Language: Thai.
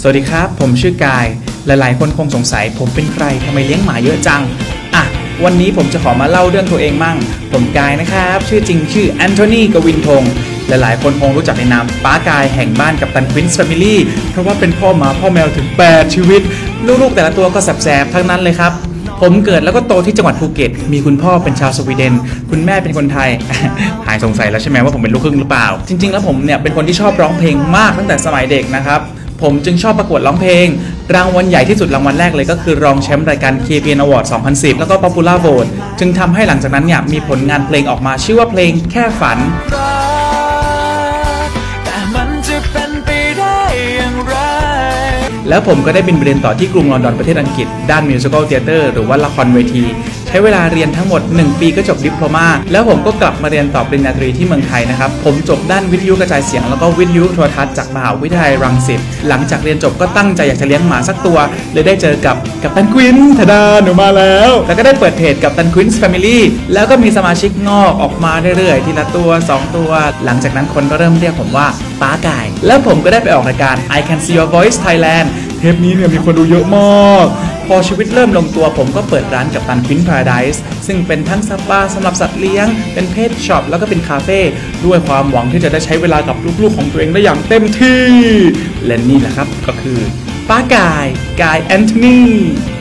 สวัสดีครับผมชื่อกายหลายๆคนคงสงสัยผมเป็นใครทำไมเลี้ยงหมาเยอะจังอ่ะวันนี้ผมจะขอมาเล่าเรื่องตัวเองมั่งผมกายนะครับชื่อจริงชื่อแอนโทนีกวินทงหลายๆคนคงรู้จักในนามป้ากายแห่งบ้านกัปตันควินส์แฟมิลี่เพราะว่าเป็นพ่อหมาพ่อแมวถึง8ชีวิตลูกๆแต่ละตัวก็แสบๆทั้งนั้นเลยครับผมเกิดแล้วก็โตที่จังหวัดภูเก็ตมีคุณพ่อเป็นชาวสวีเดนคุณแม่เป็นคนไทย หายสงสัยแล้วใช่ไหมว่าผมเป็นลูกครึ่งหรือเปล่าจริงๆแล้วผมเนี่ยเป็นคนที่ชอบร้องเพลงมากตั้งแต่สมัยเด็กนะครับผมจึงชอบประกวดร้องเพลงรางวัลใหญ่ที่สุดรางวัลแรกเลยก็คือรองแชมป์รายการ KPN Award 2010 แล้วก็ Popular Vote จึงทำให้หลังจากนั้นเนี่ยมีผลงานเพลงออกมาชื่อว่าเพลงแค่ฝันแล้วผมก็ได้บินไปเรียนต่อที่กรุงลอนดอนประเทศอังกฤษด้านมิวสิค l ล h เ a เตอร์หรือว่าละครเวทีใช้เวลาเรียนทั้งหมด1ปีก็จบดิปโลมาแล้วผมก็กลับมาเรียนต่อปริญญาตรีที่เมืองไทยนะครับผมจบด้านวิทยุกระจายเสียงแล้วก็วิทยุโทรทัศน์จากมหาวิทยาลัยรังสิตหลังจากเรียนจบก็ตั้งใจอยากจะเลี้ยงหมาสักตัวเลยได้เจอกับกัปตันควินทดาหนูมาแล้วก็ได้เปิดเพจกัปตันควินส์แฟมิลี่แล้วก็มีสมาชิกงอกออกมาเรื่อยๆทีละตัว2ตัวหลังจากนั้นคนก็เริ่มเรียกผมว่าป้ากายแล้วผมก็ได้ไปออกรายการ I Can See Your Voice Thailandเทปนี้เนี่ยมีคนดูเยอะมากพอชีวิตเริ่มลงตัวผมก็เปิดร้านกัปตันควินพาราไดส์ซึ่งเป็นทั้งสปาสำหรับสัตว์เลี้ยงเป็นเพทช็อปแล้วก็เป็นคาเฟ่ด้วยความหวังที่จะได้ใช้เวลากับลูกๆของตัวเองได้อย่างเต็มที่และนี่แหละครับก็คือป้ากายแอนโทนี